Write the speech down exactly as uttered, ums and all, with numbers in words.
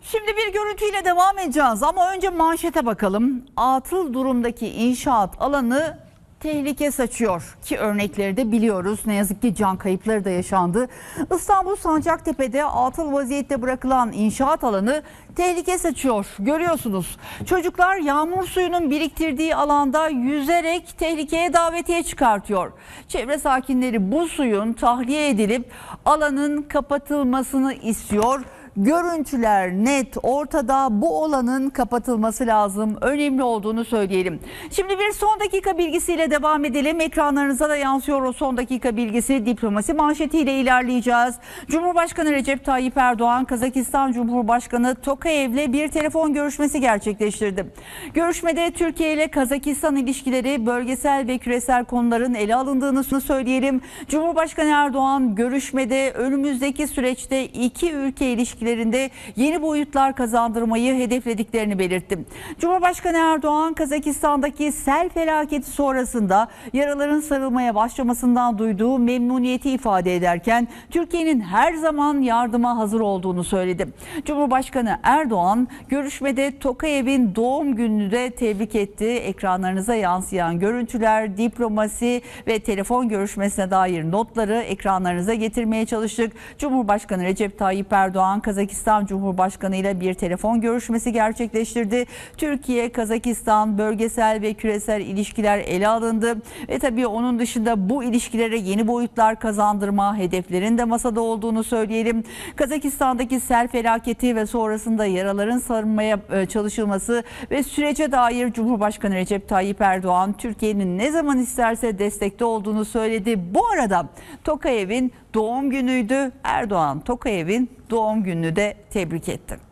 Şimdi bir görüntüyle devam edeceğiz ama önce manşete bakalım. Atıl durumdaki inşaat alanı tehlike saçıyor ki örnekleri de biliyoruz. Ne yazık ki can kayıpları da yaşandı. İstanbul Sancaktepe'de atıl vaziyette bırakılan inşaat alanı tehlike saçıyor. Görüyorsunuz. Çocuklar yağmur suyunun biriktirdiği alanda yüzerek tehlikeye davetiye çıkartıyor. Çevre sakinleri bu suyun tahliye edilip alanın kapatılmasını istiyor. Görüntüler net ortada, bu olanın kapatılması lazım, önemli olduğunu söyleyelim. Şimdi bir son dakika bilgisiyle devam edelim. Ekranlarınıza da yansıyor o son dakika bilgisi. Diplomasi manşetiyle ilerleyeceğiz. Cumhurbaşkanı Recep Tayyip Erdoğan, Kazakistan Cumhurbaşkanı Tokayev'le bir telefon görüşmesi gerçekleştirdi. Görüşmede Türkiye ile Kazakistan ilişkileri, bölgesel ve küresel konuların ele alındığını söyleyelim. Cumhurbaşkanı Erdoğan görüşmede önümüzdeki süreçte iki ülke ilişkileri yeni boyutlar kazandırmayı hedeflediklerini belirtti. Cumhurbaşkanı Erdoğan, Kazakistan'daki sel felaketi sonrasında yaraların sarılmaya başlamasından duyduğu memnuniyeti ifade ederken Türkiye'nin her zaman yardıma hazır olduğunu söyledi. Cumhurbaşkanı Erdoğan görüşmede Tokayev'in doğum gününü de tebrik etti. Ekranlarınıza yansıyan görüntüler, diplomasi ve telefon görüşmesine dair notları ekranlarınıza getirmeye çalıştık. Cumhurbaşkanı Recep Tayyip Erdoğan, Kazakistan Cumhurbaşkanı ile bir telefon görüşmesi gerçekleştirdi. Türkiye-Kazakistan bölgesel ve küresel ilişkiler ele alındı. Ve tabii onun dışında bu ilişkilere yeni boyutlar kazandırma hedeflerin de masada olduğunu söyleyelim. Kazakistan'daki sel felaketi ve sonrasında yaraların sarılmaya çalışılması ve sürece dair Cumhurbaşkanı Recep Tayyip Erdoğan, Türkiye'nin ne zaman isterse destekte olduğunu söyledi. Bu arada Tokayev'in doğum günüydü. Erdoğan Tokayev'in doğum gününü de tebrik etti.